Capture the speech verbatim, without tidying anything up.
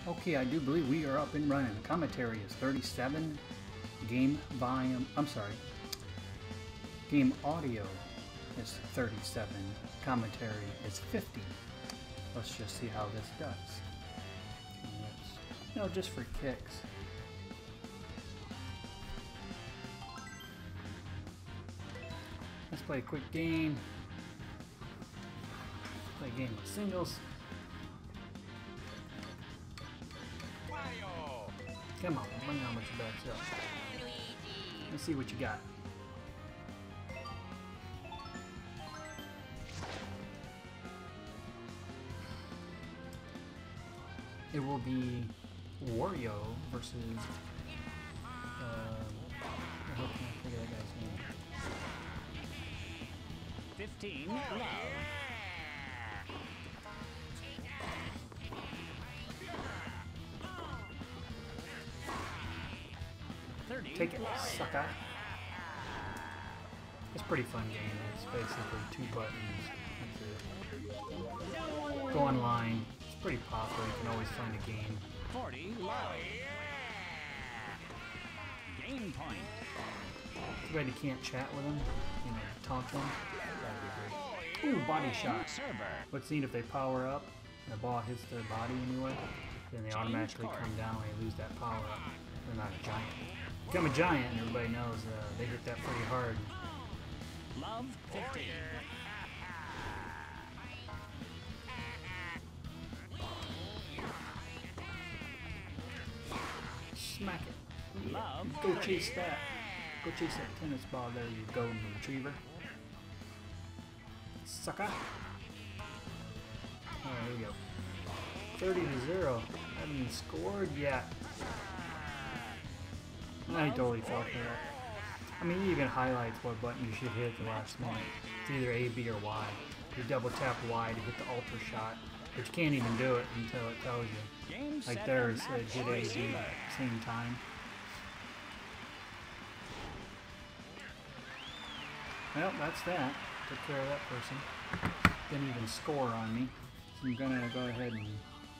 Okay, I do believe we are up and running. The commentary is thirty-seven. Game volume, I'm sorry. Game audio is thirty-seven. Commentary is fifty. Let's just see how this does. Let's, you know, just for kicks. Let's play a quick game. Play a game of singles. Come on, bring on with your bad self. Let's see what you got. It will be Wario versus. Uh, I hope I can't figure that guy's name. Fifteen. Love. Take it, sucker. It's a pretty fun game. It's basically two buttons. That's it. Go online. It's pretty popular. You can always find a game. forty. Love. Game point. Too bad you can't chat with them. You know, talk to them. That'd be great. Ooh, body shot. What's neat if they power up, the ball hits their body anyway, then they automatically come down when they lose that power up. They're not a giant. Become a giant, and everybody knows uh, they hit that pretty hard. Love fifteen. Smack it. Love. Go chase that. Go chase that tennis ball there, you golden retriever. Sucker. Alright, here we go. thirty to zero. Haven't even scored yet. I totally fucked it up. I mean, it even highlights what button you should hit at the last minute. It's either A, B, or Y. You double tap Y to hit the ultra shot, but you can't even do it until it tells you. Like there, it said hit A, B at the same time. Well, that's that. Took care of that person. Didn't even score on me. So I'm gonna go ahead and